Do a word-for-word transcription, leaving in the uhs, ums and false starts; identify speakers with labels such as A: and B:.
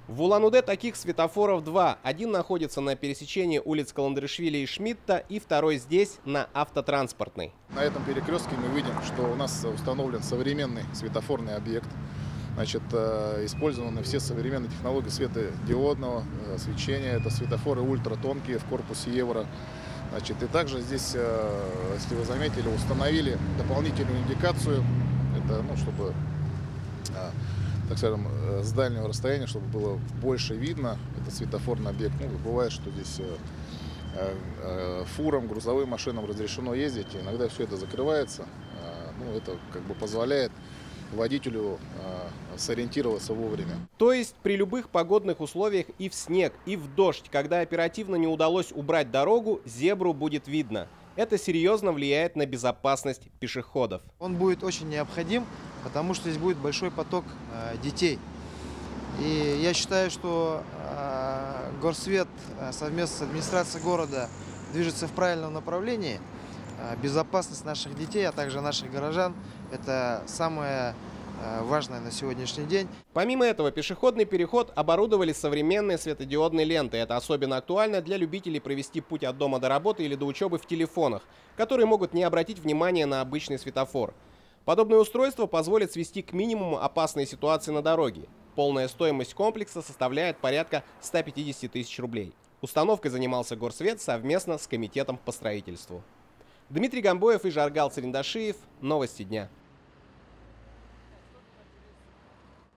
A: В Улан-Удэ таких светофоров два. Один находится на пересечении улиц Каландришвили и Шмидта, и второй здесь, на Автотранспортной.
B: На этом перекрестке мы видим, что у нас установлен современный светофорный объект. Значит, использованы все современные технологии светодиодного свечения. Это светофоры ультратонкие в корпусе Евро. Значит, и также здесь, если вы заметили, установили дополнительную индикацию. Это, ну, чтобы, так скажем, с дальнего расстояния, чтобы было больше видно. Это светофорный объект. Ну, бывает, что здесь фурам, грузовым машинам разрешено ездить. И иногда все это закрывается. Ну, это как бы позволяет водителю э, сориентироваться вовремя.
A: То есть при любых погодных условиях и в снег, и в дождь, когда оперативно не удалось убрать дорогу, зебру будет видно. Это серьезно влияет на безопасность пешеходов.
C: Он будет очень необходим, потому что здесь будет большой поток э, детей. И я считаю, что э, Горсвет э, совместно с администрацией города движется в правильном направлении. Безопасность наших детей, а также наших горожан – это самое важное на сегодняшний день.
A: Помимо этого, пешеходный переход оборудовали современной светодиодной лентой. Это особенно актуально для любителей провести путь от дома до работы или до учебы в телефонах, которые могут не обратить внимания на обычный светофор. Подобное устройство позволит свести к минимуму опасные ситуации на дороге. Полная стоимость комплекса составляет порядка ста пятидесяти тысяч рублей. Установкой занимался Горсвет совместно с комитетом по строительству. Дмитрий Гамбоев и Жаргал Царендашиев. Новости дня.